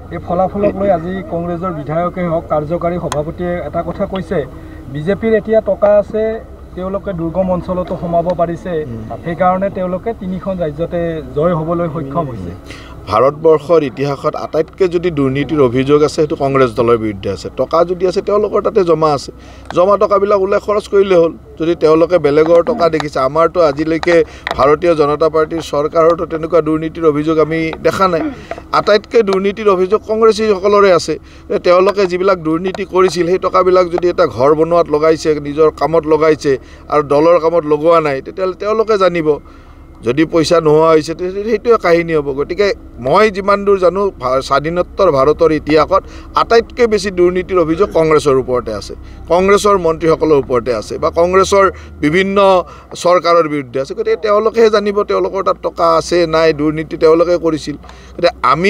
এই ফলাফলক লৈ আজি কংগ্ৰেছৰ বিধায়কে হওক কাৰ্যকাৰী সভাপতিয়ে এটা কথা কৈছে, বিজেপিৰ এতিয়া টকা আছে, তেওঁলোকে দুৰ্গম অঞ্চলতো সোমাব পাৰিছে, সেইকাৰণে তেওঁলোকে 3খন ৰাজ্যতে জয় হ'বলৈ সক্ষম হৈছে। ভাৰতবৰ্ষৰ ইতিহাসত আটাইতকৈ যদি দুৰ্নীতিৰ অভিযোগ আছে সেইটো কংগ্ৰেছ দলৰ বিৰুদ্ধে আছে। টকা যদি আছে তেওঁলোকৰ তাতে জমা আছে, জমা টকাবিলাক ওলাই খৰচ কৰিলে হ'ল। যদি তেওঁলোকে বেলেগৰ টকা দেখিছে, আমাৰতো আজিলৈকে ভাৰতীয় জনতা পাৰ্টিৰ চৰকাৰতো তেনেকুৱা দুৰ্নীতিৰ অভিযোগ আমি দেখা নাই। আটাইতকৈ দুৰ্নীতিৰ অভিযোগ কংগ্ৰেছীসকলৰে আছে। তেওঁলোকে যিবিলাক দুৰ্নীতি কৰিছিল সেই টকাবিলাক যদি এটা ঘৰ বনোৱাত লগাইছে, নিজৰ কামত লগাইছে আৰু দলৰ কামত লগোৱা নাই, তেতিয়াহ'লে তেওঁলোকে জানিব। যদি পইচা নোহোৱা হৈছে সেইটোৱে কাহিনী হ'ব। গতিকে মই যিমান দূৰ জানো স্বাধীনোত্তৰ ভাৰতৰ ইতিহাসত আটাইতকৈ বেছি দুৰ্নীতিৰ অভিযোগ কংগ্ৰেছৰ ওপৰতে আছে, কংগ্ৰেছৰ মন্ত্ৰীসকলৰ ওপৰতে আছে বা কংগ্ৰেছৰ বিভিন্ন চৰকাৰৰ বিৰুদ্ধে আছে। গতিকে তেওঁলোকেহে জানিব তেওঁলোকৰ তাত টকা আছে নাই, দুৰ্নীতি তেওঁলোকে কৰিছিল। গতিকে আমি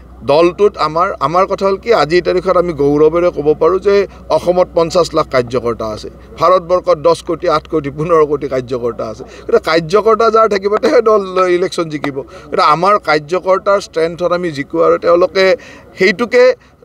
দলটোত আমাৰ কথা হ'ল কি, আজিৰ তাৰিখত আমি গৌৰৱেৰে ক'ব পাৰোঁ যে অসমত 50 লাখ কাৰ্যকৰ্তা আছে, ভাৰতবৰ্ষত 10 কোটি 8 কোটি 15 কোটি কাৰ্যকৰ্তা আছে। গতিকে কাৰ্যকৰ্তা যাৰ থাকিব তেহে দল ইলেকশ্যন জিকিব। গতিকে আমাৰ কাৰ্যকৰ্তাৰ ষ্ট্ৰেংথত আমি জিকোঁ আৰু তেওঁলোকে সেইটোকে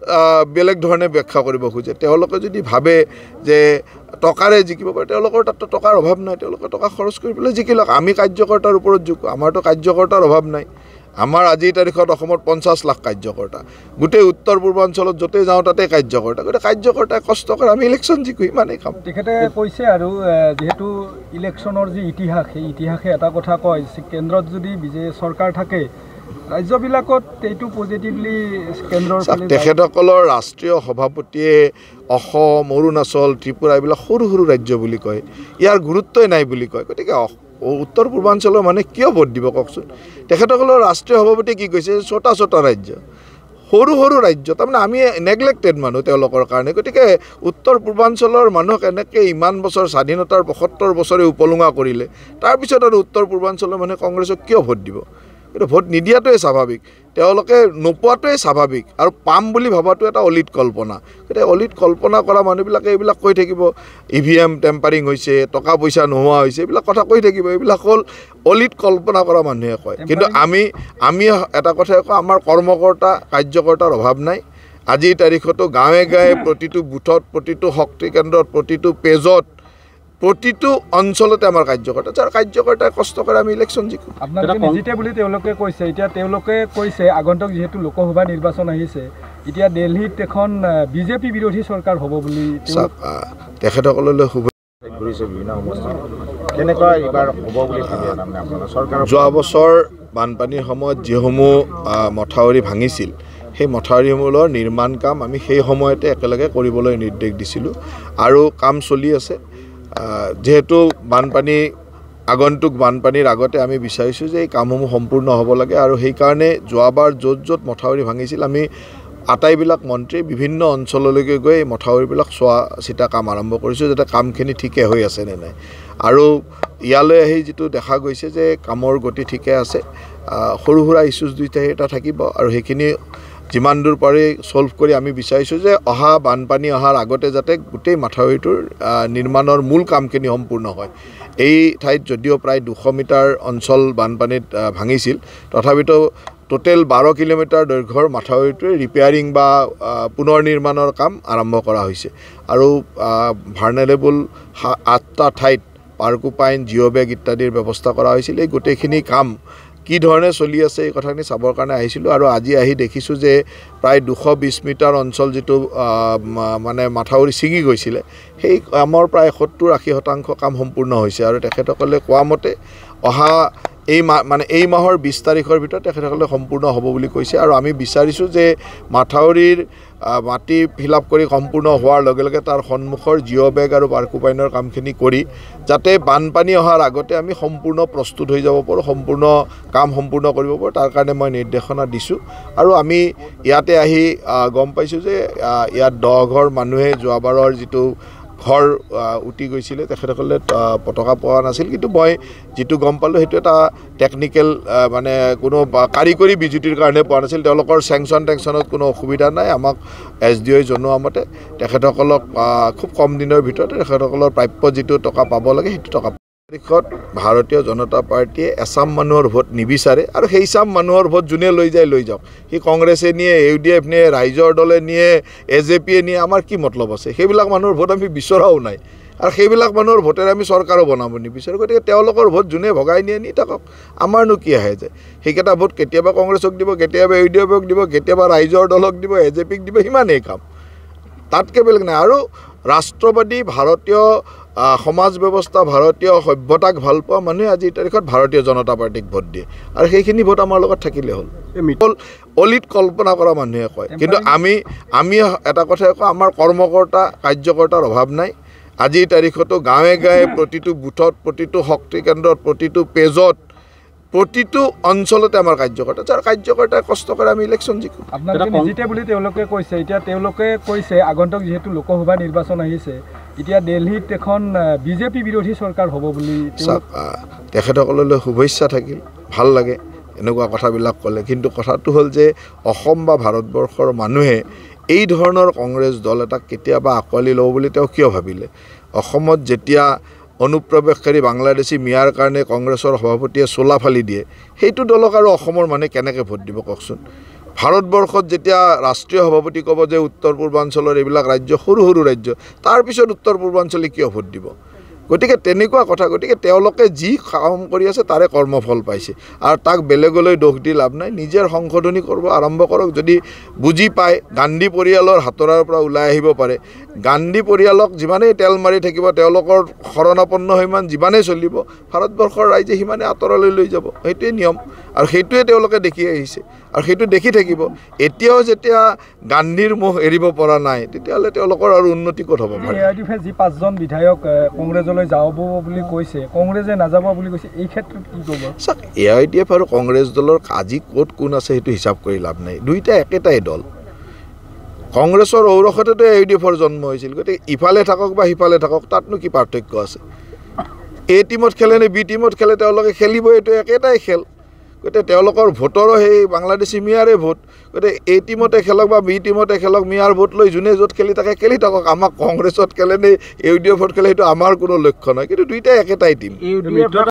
বেলেগ ধৰণে ব্যাখ্যা কৰিব খোজে। তেওঁলোকে যদি ভাবে যে টকাৰে জিকিব পাৰে, তেওঁলোকৰ তাততো টকাৰ অভাৱ নাই, তেওঁলোকে টকা খৰচ কৰি পেলাই জিকি লওক। আমি কাৰ্যকৰ্তাৰ ওপৰত জিকোঁ, আমাৰতো কাৰ্যকৰ্তাৰ অভাৱ নাই। আমাৰ আজিৰ তাৰিখত অসমত 50 লাখ কাৰ্যকৰ্তা, গোটেই উত্তৰ পূৰ্বাঞ্চলত য'তে যাওঁ তাতে কাৰ্যকৰ্তা। গতিকে কাৰ্যকৰ্তাই কষ্ট কৰে, আমি ইলেকশ্যন জিকোঁ, ইমানেই কাম। তেখেতে কৈছে আৰু যিহেতু ইলেকশ্যনৰ যি ইতিহাস, সেই ইতিহাসে এটা কথা কয়, কেন্দ্ৰত যদি চৰকাৰ থাকে, ৰাজ্যবিলাকত এইটো পজিটিভলি কেন্দ্ৰৰ তেখেতসকলৰ ৰাষ্ট্ৰীয় সভাপতিয়ে অসম, অৰুণাচল, ত্ৰিপুৰা এইবিলাক সৰু সৰু ৰাজ্য বুলি কয়, ইয়াৰ গুৰুত্বই নাই বুলি কয়। গতিকে উত্তৰ পূৰ্বাঞ্চলৰ মানে কিয় ভোট দিব কওকচোন? তেখেতসকলৰ ৰাষ্ট্ৰীয় সভাপতিয়ে কি কৈছে, ছটা ৰাজ্য, সৰু সৰু ৰাজ্য, তাৰমানে আমি নেগলেক্টেড মানুহ তেওঁলোকৰ কাৰণে। গতিকে উত্তৰ পূৰ্বাঞ্চলৰ মানুহক এনেকৈ ইমান বছৰ স্বাধীনতাৰ 75 বছৰে উপলুঙা কৰিলে, তাৰপিছত আৰু উত্তৰ পূৰ্বাঞ্চলৰ মানুহে কংগ্ৰেছক কিয় ভোট দিব? কিন্তু ভোট নিদিয়াটোৱে স্বাভাৱিক, তেওঁলোকে নোপোৱাটোৱে স্বাভাৱিক, আৰু পাম বুলি ভবাটো এটা অলিত কল্পনা। গতিকে অলিত কল্পনা কৰা মানুহবিলাকে এইবিলাক কৈ থাকিব, EVM টেম্পাৰিং হৈছে, টকা পইচা নোহোৱা হৈছে, এইবিলাক কথা কৈ থাকিব। এইবিলাক হ'ল অলিত কল্পনা কৰা মানুহে কয়। কিন্তু আমি এটা কথাই কওঁ, আমাৰ কৰ্মকৰ্তা কাৰ্যকৰ্তাৰ অভাৱ নাই। আজিৰ তাৰিখতো গাঁৱে গাঁৱে প্ৰতিটো বুথত, প্ৰতিটো শক্তি কেন্দ্ৰত, প্ৰতিটো পেজত, প্ৰতিটো অঞ্চলতে আমাৰ কাৰ্যকৰ্তা, যাৰ কাৰ্যকৰ্তাই কষ্ট কৰে, আমি ইলেকশ্যন জিকোঁ। আপোনালোকে নিজিতে বুলি তেওঁলোকে কৈছে। এতিয়া তেওঁলোকে কৈছে আগন্তুক যিহেতু লোকসভা নিৰ্বাচন আহিছে, এতিয়া দিল্লীত এখন বিজেপি বিৰোধী চৰকাৰ হ'ব বুলি তেখেতসকললৈ যোৱা বছৰ বানপানীৰ সময়ত যিসমূহ মথাউৰি ভাঙিছিল, সেই মথাউৰিসমূহৰ নিৰ্মাণ কাম আমি সেই সময়তে একেলগে কৰিবলৈ নিৰ্দেশ দিছিলোঁ আৰু কাম চলি আছে। যিহেতু আগন্তুক বানপানীৰ আগতে আমি বিচাৰিছোঁ যে এই কামসমূহ সম্পূৰ্ণ হ'ব লাগে, আৰু সেইকাৰণে যোৱাবাৰ য'ত য'ত মথাউৰি ভাঙিছিল আমি আটাইবিলাক মন্ত্ৰী বিভিন্ন অঞ্চললৈকে গৈ এই মথাউৰিবিলাক চোৱা চিতা কাম আৰম্ভ কৰিছোঁ, যাতে কামখিনি ঠিকে হৈ আছে নে নাই। আৰু ইয়ালৈ আহি যিটো দেখা গৈছে যে কামৰ গতি ঠিকে আছে, সৰু সুৰা ইছ্যুজ 2-3টা থাকিব, আৰু সেইখিনি যিমান দূৰ পাৰি ছল্ভ কৰি আমি বিচাৰিছোঁ যে বানপানী অহাৰ আগতে যাতে গোটেই মাথাউৰিটোৰ নিৰ্মাণৰ মূল কামখিনি সম্পূৰ্ণ হয়। এই ঠাইত যদিও প্ৰায় 200 মিটাৰ অঞ্চল বানপানীত ভাঙিছিল, তথাপিতো টোটেল 12 কিলোমিটাৰ দৈৰ্ঘ্যৰ মাথাউৰিটোৱে ৰিপেয়াৰিং বা পুনৰ নিৰ্মাণৰ কাম আৰম্ভ কৰা হৈছে। আৰু ভাৰ্নেলেবল 8টা ঠাইত পাৰ্কোপাইন, জিঅ' বেগ ইত্যাদিৰ ব্যৱস্থা কৰা হৈছিল। এই গোটেইখিনি কাম কি ধৰণে চলি আছে এই কথাখিনি চাবৰ কাৰণে আহিছিলোঁ, আৰু আজি আহি দেখিছোঁ যে প্ৰায় 220 মিটাৰ অঞ্চল যিটো মানে মাথাউৰি ছিঙি গৈছিলে, সেই কামৰ প্ৰায় 70-80% কাম সম্পূৰ্ণ হৈছে। আৰু তেখেতসকলে কোৱা মতে এই মাহৰ 20 তাৰিখৰ ভিতৰত তেখেতসকলে সম্পূৰ্ণ হ'ব বুলি কৈছে। আৰু আমি বিচাৰিছোঁ যে মাথাউৰিৰ মাটি ফিল আপ কৰি সম্পূৰ্ণ হোৱাৰ লগে লগে তাৰ সন্মুখৰ জিঅ' বেগ আৰু পাৰ্কোপাইনৰ কামখিনি কৰি যাতে বানপানী অহাৰ আগতে আমি সম্পূৰ্ণ প্ৰস্তুত হৈ যাব পাৰোঁ, সম্পূৰ্ণ কাম সম্পূৰ্ণ কৰিব পাৰোঁ, তাৰ কাৰণে মই নিৰ্দেশনা দিছোঁ। আৰু আমি ইয়াতে আহি গম পাইছোঁ যে ইয়াত 10 ঘৰ মানুহে যোৱাবাৰৰ যিটো ঘৰ উটি গৈছিলে, তেখেতসকলে পতাকা পোৱা নাছিল। কিন্তু মই যিটো গম পালোঁ সেইটো এটা টেকনিকেল মানে কোনো কাৰিকৰী বিজুতিৰ কাৰণে পোৱা নাছিল। তেওঁলোকৰ টেংচনত কোনো অসুবিধা নাই। আমাক SDOই জনোৱা মতে তেখেতসকলক খুব কম দিনৰ ভিতৰতে তেখেতসকলৰ প্ৰাপ্য যিটো টকা পাব লাগে সেইটো টকা দেশত ভাৰতীয় জনতা পাৰ্টীয়ে এছাম মানুহৰ ভোট নিবিচাৰে আৰু সেই চাম মানুহৰ ভোট যোনে লৈ যায় লৈ যাওক সি কংগ্ৰেছে নিয়ে UDF নিয়ে ৰাইজৰ দলে নিয়ে AJPয়ে নিয়ে আমাৰ কি মতলব আছে সেইবিলাক মানুহৰ ভোট আমি বিচৰাও নাই আৰু সেইবিলাক মানুহৰ ভোটেৰে আমি চৰকাৰো বনাব নিবিচাৰোঁ গতিকে তেওঁলোকৰ ভোট যোনে ভগাই নিয়ে নি থাকক আমাৰনো কি আহে যায় সেইকেইটা ভোট কেতিয়াবা কংগ্ৰেছক দিব কেতিয়াবা UDFক দিব কেতিয়াবা ৰাইজৰ দলক দিব AJPক দিব সিমানেই কাম তাতকৈ বেলেগ নাই আৰু ৰাষ্ট্ৰবাদী ভাৰতীয় সমাজ ব্যৱস্থা ভাৰতীয় সভ্যতাক ভাল পোৱা মানুহে আজিৰ তাৰিখত ভাৰতীয় জনতা পাৰ্টীক ভোট দিয়ে আৰু সেইখিনি ভোট আমাৰ লগত থাকিলে হ'ল অলিত কল্পনা কৰা মানুহে কয় কিন্তু আমি এটা কথাই কওঁ আমাৰ কৰ্মকৰ্তা কাৰ্যকৰ্তাৰ অভাৱ নাই আজিৰ তাৰিখতো গাঁৱে গাঁৱে প্ৰতিটো বুথত প্ৰতিটো শক্তি কেন্দ্ৰত প্ৰতিটো পেজত প্ৰতিটো অঞ্চলতে আমাৰ কাৰ্যকৰ্তা যাৰ কাৰ্যকৰ্তাই কষ্ট কৰে আমি ইলেকশ্যন জিকো আপোনালোকে নিজিতে বুলি তেওঁলোকে কৈছে এতিয়া তেওঁলোকে কৈছে আগন্তুক যিহেতু লোকসভা নিৰ্বাচন আহিছে এতিয়া দিল্লীত এখন বিজেপি বিৰোধী চৰকাৰ হ'ব বুলি তেখেতসকললৈ শুভেচ্ছা থাকিল ভাল লাগে এনেকুৱা কথাবিলাক ক'লে কিন্তু কথাটো হ'ল যে অসম বা ভাৰতবৰ্ষৰ মানুহে এই ধৰণৰ কংগ্ৰেছ দল এটাক কেতিয়াবা আঁকোৱালি ল'ব বুলি তেওঁ কিয় ভাবিলে অসমত যেতিয়া অনুপ্ৰৱেশকাৰী বাংলাদেশী মিয়াৰ কাৰণে কংগ্ৰেছৰ সভাপতিয়ে চোলা ফালি দিয়ে সেইটো দলক আৰু অসমৰ মানুহে কেনেকৈ ভোট দিব কওকচোন ভাৰতবৰ্ষত যেতিয়া ৰাষ্ট্ৰীয় সভাপতি ক'ব যে উত্তৰ পূৰ্বাঞ্চলৰ এইবিলাক ৰাজ্য সৰু সৰু ৰাজ্য তাৰপিছত উত্তৰ পূৰ্বাঞ্চলে কিয় ভোট দিব গতিকে তেনেকুৱা কথা গতিকে তেওঁলোকে যি কাম কৰি আছে তাৰে কৰ্মফল পাইছে আৰু তাক বেলেগলৈ দোষ দি লাভ নাই নিজৰ সংশোধনী কৰিব আৰম্ভ কৰক যদি বুজি পায় গান্ধী পৰিয়ালৰ হাতৰাৰ পৰা ওলাই আহিব পাৰে গান্ধী পৰিয়ালক যিমানেই তেল মাৰি থাকিব তেওঁলোকৰ শৰণাপন্ন সিমান যিমানেই চলিব ভাৰতবৰ্ষৰ ৰাইজে সিমানে আঁতৰলৈ লৈ যাব সেইটোৱে নিয়ম আৰু সেইটোৱে তেওঁলোকে দেখি আহিছে আৰু সেইটো দেখি থাকিব এতিয়াও যেতিয়া গান্ধীৰ মোহ এৰিব পৰা নাই তেতিয়াহ'লে তেওঁলোকৰ আৰু উন্নতি ক'ত হ'ব পাৰে যি 5জন বিধায়ক কংগ্ৰেছলৈ যাব বুলি কৈছে কংগ্ৰেছে নাযাব বুলি কৈছে এই ক্ষেত্ৰত কি ক'ব চাওক AIDF আৰু কংগ্ৰেছ দলৰ আজি ক'ত কোন আছে সেইটো হিচাপ কৰি লাভ নাই দুইটা একেটাই দল কংগ্ৰেছৰ ঔৰসতেতো AIDFৰ জন্ম হৈছিল গতিকে ইফালে থাকক বা সিফালে থাকক তাতনো কি পাৰ্থক্য আছে A টিমত খেলে নে B টিমত খেলে তেওঁলোকে খেলিব এইটো একেটাই খেল গতিকে তেওঁলোকৰ ভোটৰো সেই বাংলাদেশী মিয়াৰে ভোট গতিকে A টিমতে খেলক বা B টিমতে খেলক মিয়াৰ ভোট লৈ যোনে য'ত খেলি থাকে খেলি থাকক আমাক কংগ্ৰেছত খেলে নে UDFত খেলে সেইটো আমাৰ কোনো লক্ষ্য নাই কিন্তু দুইটাই একেটাই টিম